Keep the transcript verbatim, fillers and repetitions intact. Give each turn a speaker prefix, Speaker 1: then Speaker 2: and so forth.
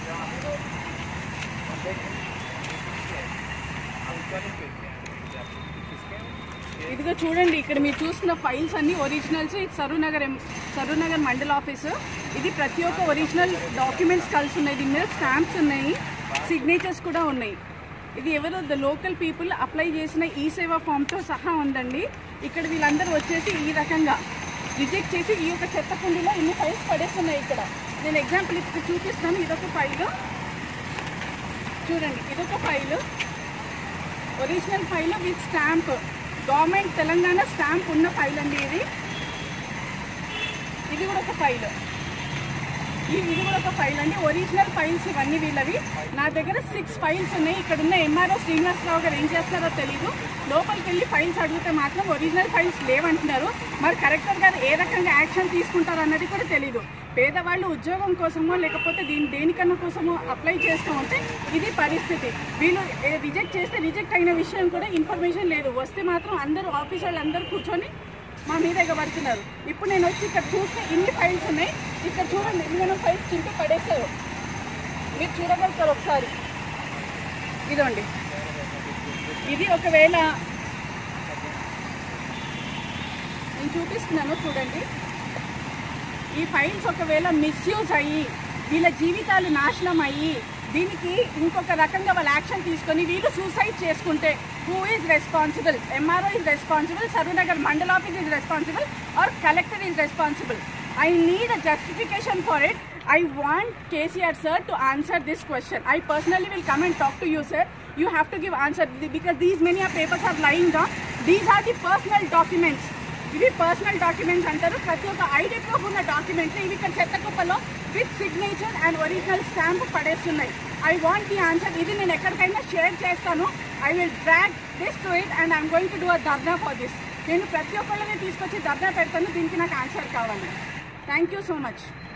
Speaker 1: ఇదిగో చూడండి, ఇక్కడ మీరు చూస్తున్న ఫైల్స్ అన్ని ఒరిజినల్స్. ఇది సరూనగర్ సరూనగర్ మండల్ ఆఫీసు. ఇది ప్రతి ఒక్క ఒరిజినల్ డాక్యుమెంట్స్ కలిసి ఉన్నాయి. దీని మీద స్టాంప్స్ ఉన్నాయి, సిగ్నేచర్స్ కూడా ఉన్నాయి. ఇది ఎవరో ద లోకల్ పీపుల్ అప్లై చేసిన ఈ సేవా ఫామ్తో సహా ఉందండి. ఇక్కడ వీళ్ళందరూ వచ్చేసి ఈ రకంగా రిజెక్ట్ చేసి ఈ యొక్క చెత్త కుండీలో ఇన్ని ఫైల్స్ పడేస్తున్నాయి. ఇక్కడ నేను ఎగ్జాంపుల్ ఇక్కడ చూపిస్తాను. ఇదొక ఫైలు చూడండి, ఇదొక file, original file with stamp, government Telangana stamp ఉన్న ఫైల్ అండి ఇది. ఇది కూడా ఒక ఫైల్, ఇది కూడా ఒక ఫైల్ అండి. ఒరిజినల్ ఫైల్స్ ఇవన్నీ వీళ్ళవి. నా దగ్గర సిక్స్ ఫైల్స్ ఉన్నాయి. ఇక్కడ ఉన్న ఎంఆర్ఓ శ్రీనివాసరావు గారు ఏం చేస్తారో తెలీదు. లోపలికి వెళ్ళి ఫైల్స్ అడిగితే మాత్రం ఒరిజినల్ ఫైల్స్ లేవంటున్నారు. మరి కలెక్టర్ గారు ఏ రకంగా యాక్షన్ తీసుకుంటారు అన్నది కూడా తెలీదు. పేదవాళ్ళు ఉద్యోగం కోసమో లేకపోతే దీని దేనికన్నా కోసమో అప్లై చేస్తూ ఉంటే ఇది పరిస్థితి. వీళ్ళు రిజెక్ట్ చేస్తే రిజెక్ట్ అయిన విషయం కూడా ఇన్ఫర్మేషన్ లేదు. వస్తే మాత్రం అందరూ ఆఫీస్ వాళ్ళు అందరూ కూర్చొని మా మీద ఎగబడుతున్నారు. ఇప్పుడు నేను వచ్చి ఇక్కడ చూస్తే ఇన్ని ఫైల్స్ ఉన్నాయి. ఇక్కడ చూడండి, ఎన్ని ఫైల్స్ చింపి పడేస్తారు. మీరు చూడగలుగుతారు ఒకసారి. ఇదండి, ఇది ఒకవేళ నేను చూపిస్తున్నాను చూడండి. ఈ ఫైల్స్ ఒకవేళ మిస్యూజ్ అయ్యి వీళ్ళ జీవితాలు నాశనం అయ్యి దీనికి ఇంకొక రకంగా వాళ్ళు యాక్షన్ తీసుకొని వీళ్ళు సూసైడ్ చేసుకుంటే who is responsible? MRO is responsible, Saroornagar mandal office is responsible, or collector is responsible? I need a justification for it. I want K C R sir to answer this question. I personally will come and talk to you, sir. You have to give answer because these many papers are lying down. These are the personal documents. ఇవి personal documents అంటారు. ప్రతి ఒక్క ID proof ఉన్న documents ఇవి ఇక్కడ చెత్త కుప్పలో with signature and original stamp పడేస్తున్నాయి. I want the answer. ఇది నేను ఎక్కడికైనా షేర్ చేస్తాను. I will drag this to it and I'm going to do a dharna for this. నేను ప్రతి ఒక్కళ్ళని తీసుకొచ్చి ధర్నా పెడతాను. దీనికి నాకు ఆన్సర్ కావాలి. Thank you so much.